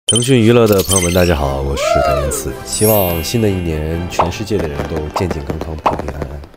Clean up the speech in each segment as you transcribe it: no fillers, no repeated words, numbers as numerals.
腾讯娱乐的朋友们，大家好，我是谭延次。希望新的一年，全世界的人都健健康康、平平安安。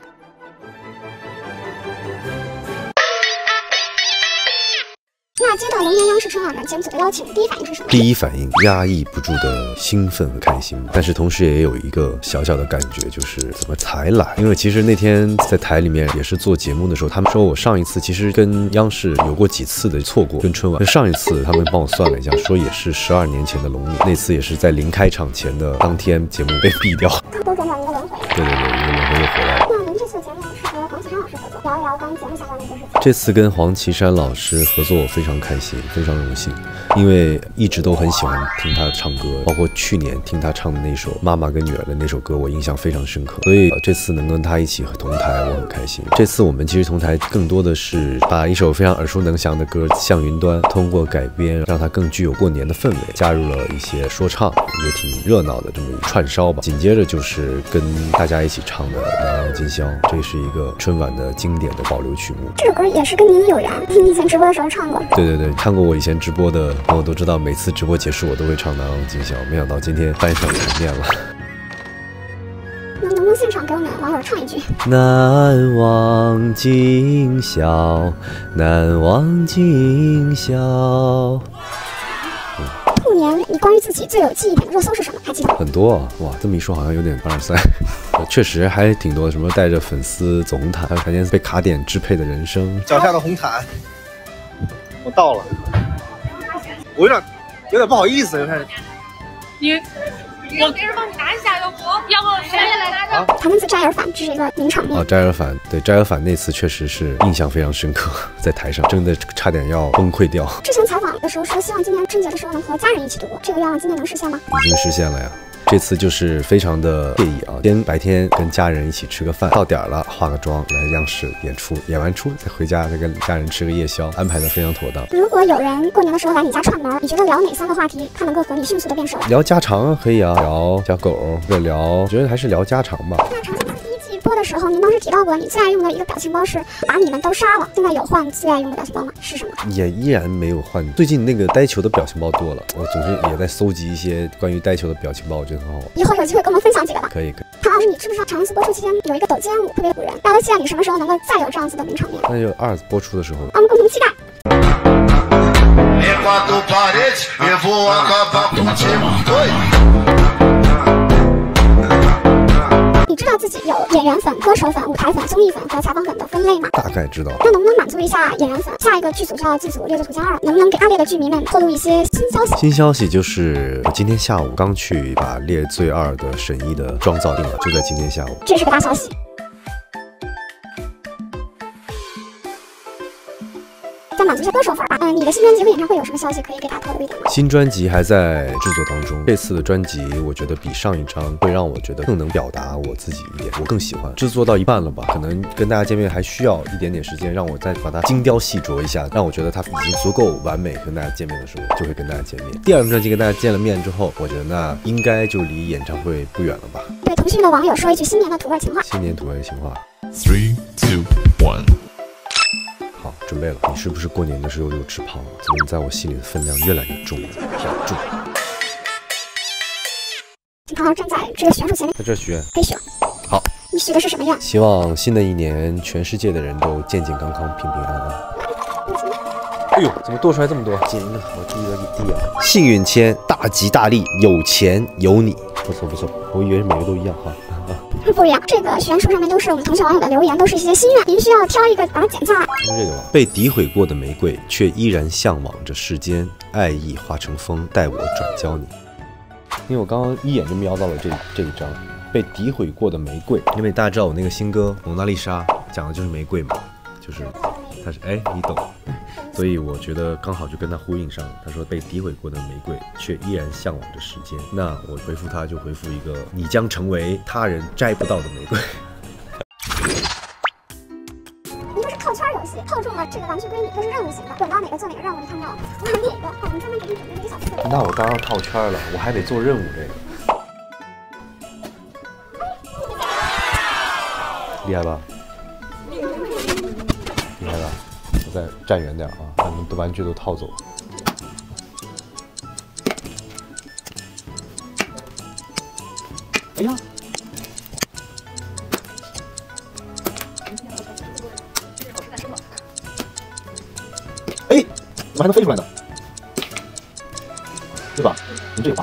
那接到龙年央视春晚的节目组的邀请，第一反应是什么？ 第一反应，压抑不住的兴奋和开心，但是同时也有一个小小的感觉，就是怎么才来？因为其实那天在台里面也是做节目的时候，他们说我上一次其实跟央视有过几次的错过，跟春晚。上一次他们帮我算了一下，说也是12年前的龙年，那次也是在临开场前的当天，节目被毙掉。 多转转一个轮回。 对，一个轮回又回来了。 那您这次节目是和黄绮珊老师合作，聊一聊关于节目相关的一些事情。 这次跟黄绮珊老师合作，我非常开心，非常荣幸，因为一直都很喜欢听她唱歌，包括去年听她唱的那首《妈妈跟女儿》的那首歌，我印象非常深刻。所以这次能跟她一起同台，我很开心。这次我们其实同台更多的是把一首非常耳熟能详的歌《向云端》通过改编，让它更具有过年的氛围，加入了一些说唱，也挺热闹的这么一串烧吧。紧接着就是跟大家一起唱的《难忘今宵》，这是一个春晚的经典的保留曲目。 这首歌也是跟您有缘，你以前直播的时候唱过。 对，看过我以前直播的朋友都知道，每次直播结束我都会唱《难忘今宵》，没想到今天搬上台面了。 能不能现场给我们网友唱一句？ 难忘今宵，难忘今宵。 兔年你关于自己最有记忆点的热搜是什么？还记得吗？ 很多啊，哇，这么一说好像有点凡尔赛。确实还挺多，什么带着粉丝走红毯，还有看见被卡点支配的人生。 脚下的红毯，我到了，我有点不好意思，开始。 我给人帮你拿一下，要不谁也来拿着？ 唐门子摘耳返，这是一个名场面。 摘耳返，对，摘耳返那次确实是印象非常深刻，在台上真的差点要崩溃掉。 之前采访的时候说，希望今年春节的时候能和家人一起度过，这个愿望今年能实现吗？ 已经实现了呀。这次就是非常的惬意啊，先白天跟家人一起吃个饭，到点了化个妆来央视演出，演完出再回家再跟家人吃个夜宵，安排的非常妥当。 如果有人过年的时候来你家串门，你觉得聊哪3个话题他能够和你迅速的变熟？ 聊家常可以啊，聊小狗，或者聊，我觉得还是聊家常吧。 那长相第1季播的时候，您当时提到过你最爱用的一个表情包是把你们都杀了，现在有换最爱用的表情包吗？是什么？ 也依然没有换。最近那个呆球的表情包多了，我总是也在搜集一些关于呆球的表情包，我觉得很好玩。 以后有机会跟我们分享几个吧。 可以。 唐老师，你知不知道长安寺播出期间有一个抖肩舞特别唬人？大家期待你什么时候能够再有这样子的名场面？ 那就2播出的时候， 我们共同期待。你知道自己有演员粉、歌手粉、舞台粉、综艺粉和采访粉的分类吗？ 大概知道。 那能不能满足一下演员粉？下一个剧组叫剧组《猎罪图鉴2》，能不能给大列的剧迷们透露一些新消息？ 新消息就是我今天下午刚去把《猎罪2》的沈一的妆造定了，就在今天下午。 这是个大消息。再满足一下歌手粉吧。你的新专辑和演唱会有什么消息可以给大家透露一点吗？ 新专辑还在制作当中，这次的专辑我觉得比上一张会让我觉得更能表达我自己一点，我更喜欢。制作到一半了吧，可能跟大家见面还需要一点点时间，让我再把它精雕细琢一下，让我觉得它已经足够完美，跟大家见面的时候就会跟大家见面。第2张专辑跟大家见了面之后，我觉得那应该就离演唱会不远了吧。 对腾讯的网友说一句新年的土味情话。 新年土味情话。 3、2、1。 好，准备了。你是不是过年的时候又吃胖了？怎么你在我心里的分量越来越重了？好重。 唐老师站在这个选手前面， 在这许愿， 可以许。 好， 你许的是什么愿？ 希望新的一年，全世界的人都健健康康、平平安安。哎呦，怎么多出来这么多？捡一个好第一个地啊！幸运签，大吉大利，有钱有你。不错，我以为每个都一样哈。 不一样，这个许愿树上面都是我们腾讯网友的留言，都是一些心愿，您需要挑一个把它剪下来。 是这个吧？被诋毁过的玫瑰，却依然向往着世间，爱意化成风，待我转交你。因为我刚刚一眼就瞄到了这一张被诋毁过的玫瑰，因为大家知道我那个新歌《蒙娜丽莎》讲的就是玫瑰嘛，就是它是你懂，所以我觉得刚好就跟他呼应上了。他说被诋毁过的玫瑰，却依然向往着时间。那我回复他就回复一个：你将成为他人摘不到的玫瑰。 一个是套圈游戏，套中了这个玩具归你，一个是任务型的，滚到哪个做哪个任务，你看到哪一个？我们专门给你准备了一个小册子。 那我当然套圈了，我还得做任务这个。厉害吧？厉害吧？我再站远点啊，把你们的玩具都套走。 哎呀，哎，怎么还能飞出来呢？对吧？你这有 bug。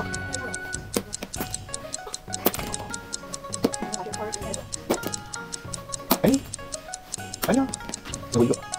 哎，哎呀，最后一个。